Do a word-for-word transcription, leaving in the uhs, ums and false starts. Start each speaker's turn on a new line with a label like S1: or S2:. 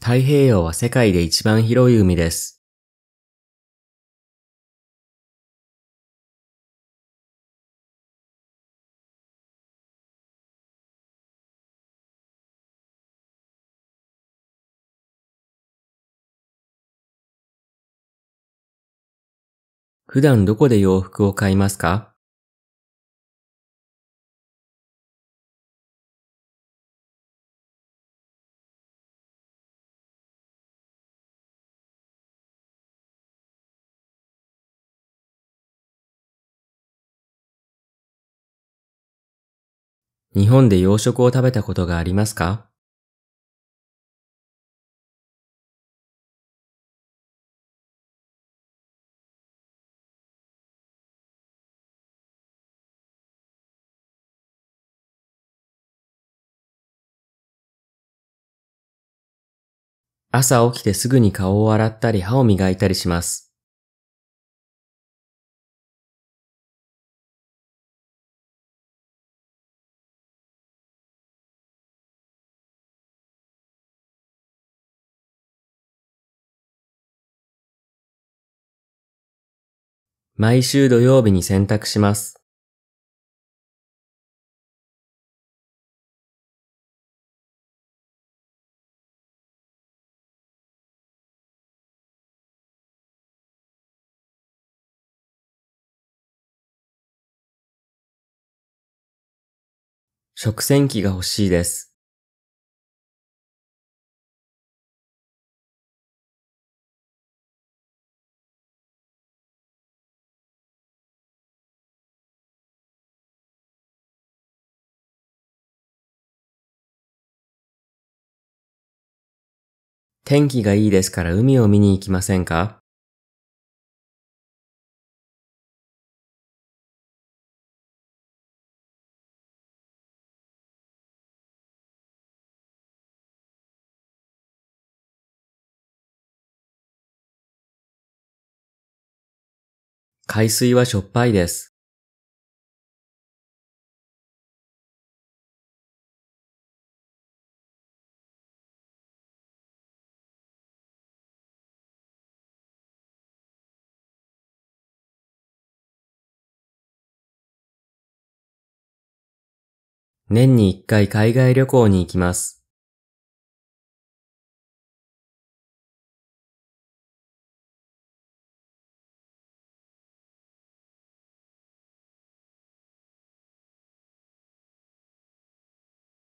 S1: 太平洋は世界で一番広い海です。普段どこで洋服を買いますか？日本で洋食を食べたことがありますか？朝起きてすぐに顔を洗ったり歯を磨いたりします。毎週土曜日に洗濯します。食洗機が欲しいです。天気がいいですから海を見に行きませんか？海水はしょっぱいです。年に一回海外旅行に行きます。